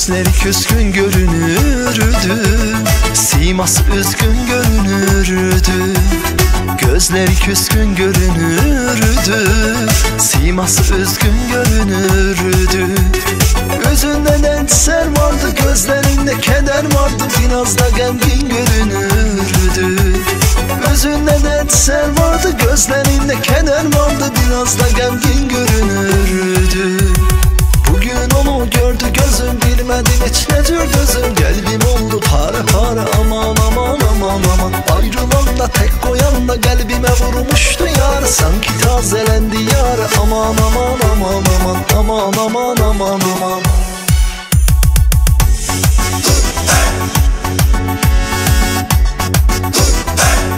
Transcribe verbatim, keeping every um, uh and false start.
Gözleri küskün görünürdü, siması üzgün görünürdü. Gözleri küskün görünürdü, siması üzgün görünürdü. Yüzünde densler vardı, gözlerinde keder vardı, biraz da gemgin görünürdü. Yüzünde densler vardı, gözlerinde keder vardı, biraz da gemgin görünürdü. Bugün onu gördü gözüm, bilmedim hiç nedir gözüm. Kalbim oldu para para, aman aman aman aman. Ayrılan da tek koyan da kalbime vurmuştu yar. Sanki tazelendi yar, aman aman aman aman. Aman aman aman aman.